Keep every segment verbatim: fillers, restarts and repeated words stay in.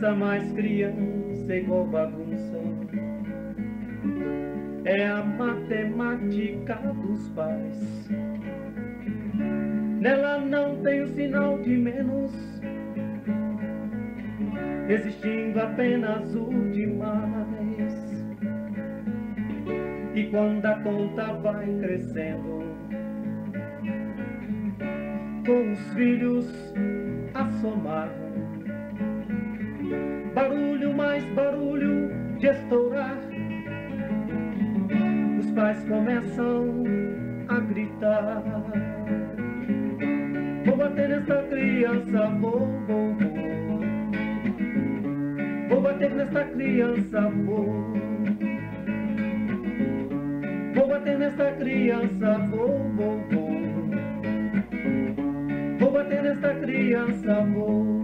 Criança mais criança igual bagunça, é a matemática dos pais. Nela não tem o sinal de menos, existindo apenas o demais. E quando a conta vai crescendo, com os filhos a somar, barulho mais barulho de estourar, os pais começam a gritar: vou bater nesta criança, vou, vou, vou. Vou bater nesta criança, vou. Vou bater nesta criança, vou, vou, vou. Vou bater nesta criança, vou.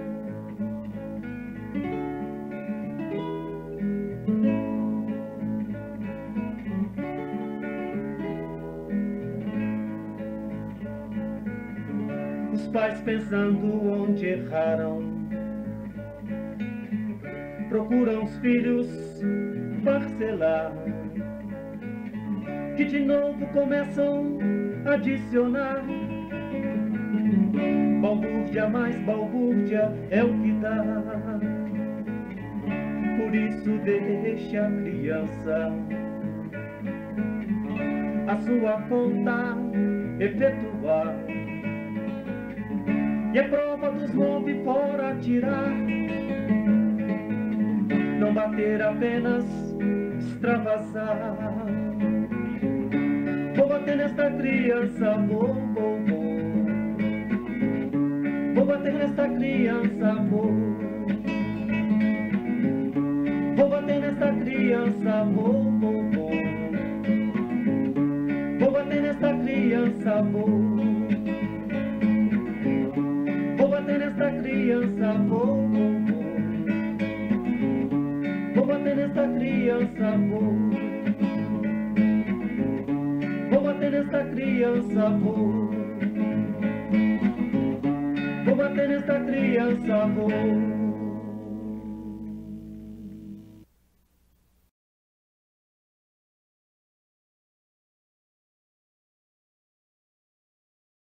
Os pais pensando onde erraram, procuram os filhos parcelar, que de novo começam a adicionar. Balbúrdia mais balbúrdia é o que dá. Por isso deixa a criança a sua conta efetuar, e a prova dos nove fora tirar. Não bater, apenas extravasar. Vou bater nesta criança, vou, vou, vou. Vou bater nesta criança, vou. Vou bater nesta criança, vou, vou, vou. Vou bater nesta criança, vou. Vou bater nesta criança, vou, vou, vou. Vou bater nesta criança, vou. Vou bater nesta criança, vou. Vou bater nesta criança, vou.